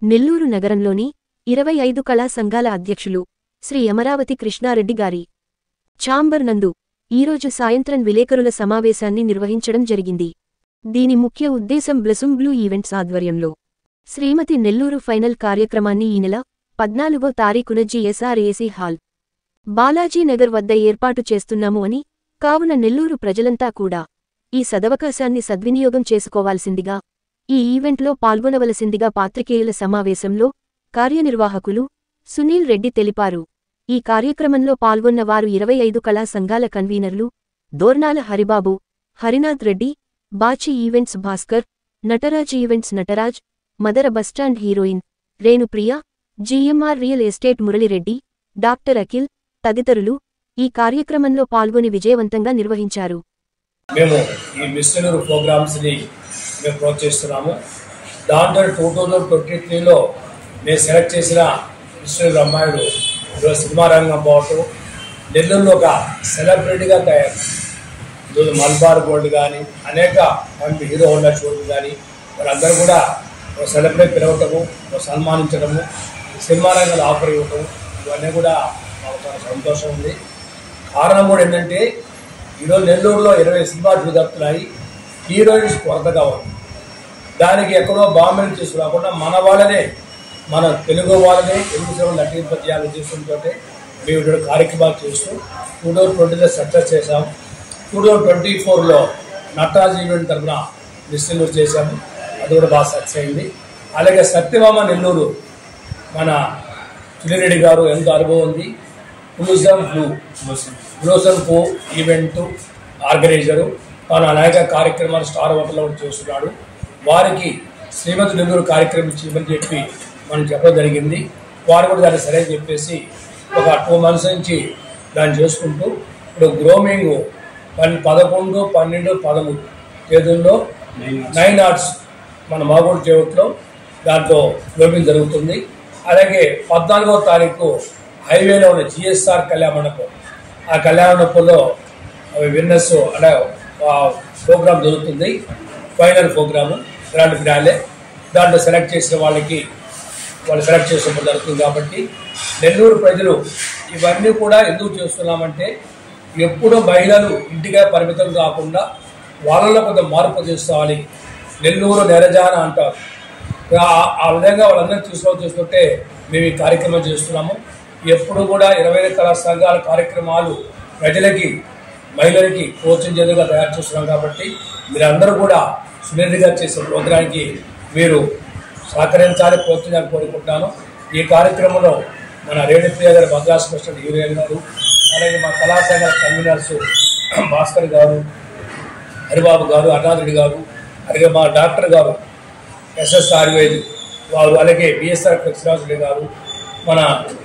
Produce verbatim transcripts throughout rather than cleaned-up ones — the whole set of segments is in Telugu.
నెల్లూరు నగరంలోని ఇరవై ఐదు కళా సంఘాల అధ్యక్షులు శ్రీ అమరావతి కృష్ణారెడ్డి గారి ఛాంబర్ నందు ఈరోజు సాయంత్రం విలేకరుల సమావేశాన్ని నిర్వహించడం జరిగింది. దీని ముఖ్య ఉద్దేశం బ్లెస్సింగ్ బ్లూ ఈవెంట్స్ ఆధ్వర్యంలో శ్రీమతి నెల్లూరు ఫైనల్ కార్యక్రమాన్ని ఈ నెల పద్నాలుగో తారీఖున జిఎస్ఆర్ఏసీ హాల్ బాలాజీనగర్ వద్ద ఏర్పాటు చేస్తున్నాము అని, కావున నెల్లూరు ప్రజలంతా కూడా ఈ సదవకాశాన్ని సద్వినియోగం చేసుకోవాల్సిందిగా, ఈ ఈవెంట్లో పాల్గొనవలసిందిగా పాత్రికేయుల సమావేశంలో కార్యనిర్వాహకులు సునీల్ రెడ్డి తెలిపారు. ఈ కార్యక్రమంలో పాల్గొన్న వారు ఇరవై ఐదు కళా సంఘాల కన్వీనర్లు Dornala Haribabu, Harinath Reddy, Bachi events Bhaskar, Nataraj events Nataraj, మదర bus stand heroine Renupriya, GMR real estate Muralireddy, doctor Akhil తదితరులు ఈ కార్యక్రమంలో పాల్గొని విజయవంతంగా నిర్వహించారు. మేము ఈ మిస్ నెల్లూరు ప్రోగ్రామ్స్ ని మేము ప్రోత్సహిస్తున్నాము. దాంట్లో టూ థౌజండ్ ట్వంటీ త్రీలో నేను సెలెక్ట్ చేసిన మిస్ నెల్లూరు అమ్మాయిలు ఈరోజు సినిమా రంగం పోవటం, నెల్లూరులో ఒక సెలబ్రిటీగా తయారు. ఈరోజు మల్బార్ గోల్డ్ కానీ అనేక మంది హీరో హోండా షోలు కానీ వాళ్ళందరూ కూడా ఒక సెలబ్రిటీ పిలవటము, ఒక సన్మానించడము, సినిమా రంగంలో ఆఫర్ ఇవ్వటం, ఇవన్నీ కూడా మాకు చాలా సంతోషం ఉంది. కారణం కూడా ఏంటంటే ఈరోజు నెల్లూరులో ఇరవై సినిమాలు జరుగుతున్నాయి, హీరోయిన్స్ కొరతగా ఉంది. దానికి ఎక్కడో బాంబేని తీసుకురాకుండా మన వాళ్ళనే, మన తెలుగు వాళ్ళనే తెలుగు సేవలు నటింపజేయాలని ఉద్దేశంతో మేము ఇక్కడ కార్యక్రమాలు చేస్తూ టూ థౌజండ్ ట్వంటీలో సక్సెస్ చేశాం. టూ థౌజండ్ ట్వంటీ ఫోర్లో నటరాజ్ ఈవెంట్ తరఫున మిస్ నెల్లూరు చేశాము, అది కూడా బాగా సక్సెస్ అయింది. అలాగే సత్యభామ నెల్లూరు మన సునీరెడ్డి గారు ఎంతో అనుభవం ఉంది. Blossom blue blossom blue event organiser, తాను అనేక కార్యక్రమాలు స్టార్ హోటల్లో చేస్తున్నాడు. వారికి శ్రీమతి నెల్లూరు కార్యక్రమం చేయమని చెప్పి మనం చెప్పడం జరిగింది. వారు కూడా దాన్ని సరే చెప్పేసి ఒక టూ మంత్స్ నుంచి దాన్ని చేసుకుంటూ ఇప్పుడు గ్రోమింగ్ పన్ పదకొండు పన్నెండు పదమూడు తేదీల్లో నైన్ ఆర్ట్స్ మన మాగోడు చేవట్లో దాంట్లో గ్రోమింగ్ జరుగుతుంది. అలాగే పద్నాలుగవ తారీఖు హైవేలో ఉన్న జిఎస్ఆర్ కళ్యాణ మండపం, ఆ కళ్యాణ మండపంలో విన్నర్స్ అలా ప్రోగ్రామ్ జరుగుతుంది. ఫైనల్ ప్రోగ్రాము గ్రాండ్ ఫినాలే, దాంట్లో సెలెక్ట్ చేసిన వాళ్ళకి వాళ్ళు సెలెక్ట్ చేసినప్పుడు జరుగుతుంది. కాబట్టి నెల్లూరు ప్రజలు ఇవన్నీ కూడా ఎందుకు చేస్తున్నామంటే ఎప్పుడూ మహిళలు ఇంటిగా పరిమితం కాకుండా వాళ్ళలో కొంత మార్పు తీసుకోవాలి. నెల్లూరు నెరజాన అంటారు, ఆ విధంగా వాళ్ళందరూ తీసుకోవాలి. చూసుకుంటే మేము ఈ కార్యక్రమం చేస్తున్నాము. ఎప్పుడు కూడా ఇరవై ఐదు కళా సంఘాల కార్యక్రమాలు ప్రజలకి, మహిళలకి ప్రోత్సహించేదిగా తయారు చేస్తున్నాం. కాబట్టి మీరందరూ కూడా సునీల్ గారు చేసే ప్రోగ్రాంకి మీరు సహకరించాలి, ప్రోత్సహించాలని కోరుకుంటున్నాను. ఈ కార్యక్రమంలో మన రేణుప్రియ గారు, మద్రాసు ప్రెసిడెంట్ హీరోయిన్ గారు, అలాగే మా కళా సంఘాల కన్వీనర్స్ భాస్కర్ గారు, హరిబాబు గారు, హరినాథ్ రెడ్డి గారు, అలాగే మా డాక్టర్ గారు ఎస్ఎస్ ఆయుర్వేద్ వారు, అలాగే బిఎస్ఆర్ కృష్ణరాజు గారు, మన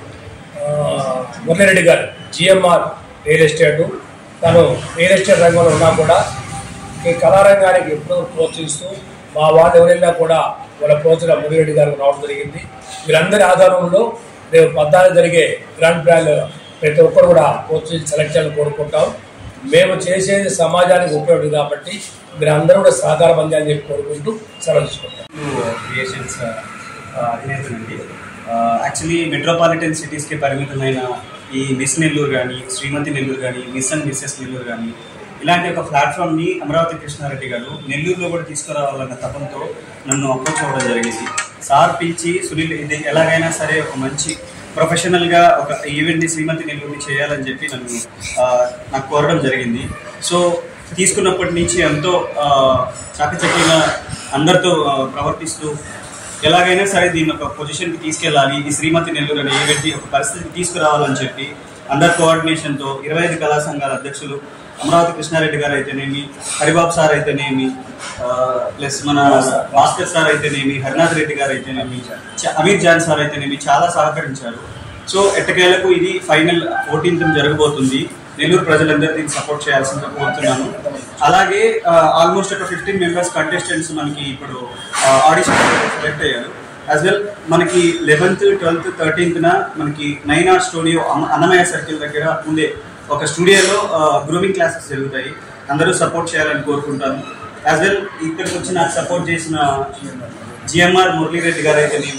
మురళిరెడ్డి గారు జిఎంఆర్ రియల్ ఎస్టేటు, తను రియల్ ఎస్టేట్ రంగంలో ఉన్నా కూడా ఈ కళారంగానికి ఎప్పుడూ ప్రోత్సహిస్తూ మా వాళ్ళు ఎవరైనా కూడా వాళ్ళ ప్రోత్సాహం మురళిరెడ్డి గారికి రావడం జరిగింది. వీరందరి ఆధారంలో రేపు పద్నాలుగు జరిగే గ్రాండ్ ఫినాలే ప్రతి ఒక్కరు కూడా ప్రోత్సహించి సెలెక్ట్ చేయాలని కోరుకుంటాం. మేము చేసేది సమాజానికి ఉపయోగం కాబట్టి మీరందరూ కూడా సహకారం అందాలని చెప్పి కోరుకుంటూ సెలవు తీసుకుంటాం. క్రియేషన్స్ అధినేతనండి. యాక్చువల్లీ మెట్రోపాలిటన్ సిటీస్కి పరిమితమైన ఈ మిస్ నెల్లూరు కానీ, శ్రీమతి నెల్లూరు కానీ, మిస్ అండ్ మిస్సెస్ నెల్లూరు కానీ, ఇలాంటి ఒక ప్లాట్ఫామ్ని అమరావతి కృష్ణారెడ్డి గారు నెల్లూరులో కూడా తీసుకురావాలన్న తపంతో నన్ను అప్రోచ్ అవ్వడం జరిగింది. సార్ పిలిచి సునీల్ ఇది ఎలాగైనా సరే ఒక మంచి ప్రొఫెషనల్గా ఒక ఈవెంట్ని శ్రీమతి నెల్లూరుని చేయాలని చెప్పి నన్ను నాకు కోరడం జరిగింది. సో తీసుకున్నప్పటి నుంచి ఎంతో చాకచక్యంగా అందరితో ప్రవర్తిస్తూ ఎలాగైనా సరే దీన్ని ఒక పొజిషన్కి తీసుకెళ్ళాలి, ఈ శ్రీమతి నెల్లూరు అనే ఈవెంట్ని ఒక పరిస్థితికి తీసుకురావాలని చెప్పి అందరి కోఆర్డినేషన్తో ఇరవై ఐదు కళా సంఘాల అధ్యక్షులు అమరావతి కృష్ణారెడ్డి గారు అయితేనేమి, హరిబాబు సార్ అయితేనేమి, ప్లస్ మన భాస్కర్ సార్ అయితేనేమి, హరినాథ్ రెడ్డి గారు అయితేనేమి, అమీర్ జాన్ సార్ అయితేనేమి చాలా సహకరించారు. సో ఎట్టకేలకు ఇది ఫైనల్ ఫోర్టీన్త్ జరగబోతుంది. నెల్లూరు ప్రజలందరూ దీన్ని సపోర్ట్ చేయాల్సిందిగా కోరుతున్నాను. అలాగే ఆల్మోస్ట్ ఒక ఫిఫ్టీన్ మెంబర్స్ కంటెస్టెంట్స్ మనకి ఇప్పుడు ఆడిషన్ సెలెక్ట్ అయ్యారు. యాజ్ వెల్ మనకి లెవెన్త్ ట్వెల్త్ థర్టీన్త్న మనకి nine art studio Annamayya circle దగ్గర ఉండే ఒక స్టూడియోలో గ్రూమింగ్ క్లాసెస్ జరుగుతాయి. అందరూ సపోర్ట్ చేయాలని కోరుకుంటాను. యాజ్ వెల్ ఇక్కడికి వచ్చి నాకు సపోర్ట్ చేసిన జిఎంఆర్ మురళిరెడ్డి గారు అయితేనేమి,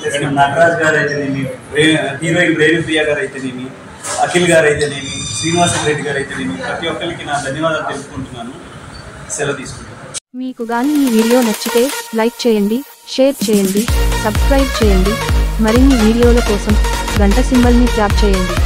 నటరాజ్ గారు అయితేనేమి, హీరోయిన్ రేణుప్రియ గారు అయితేనేమి, అఖిల్ గారు అయితేనేమి, శ్రీనివాస రెడ్డి గారు అయితేనేమి, ప్రతి ఒక్కరికి నా ధన్యవాదాలు తెలుపుకుంటున్నాను. సెలవు తీసుకుంటాను. మీకు గాని ఈ వీడియో నచ్చితే లైక్ చేయండి, షేర్ చేయండి, సబ్స్క్రైబ్ చేయండి. మరిన్ని వీడియోల కోసం గంట సింబల్ని ట్యాప్ చేయండి.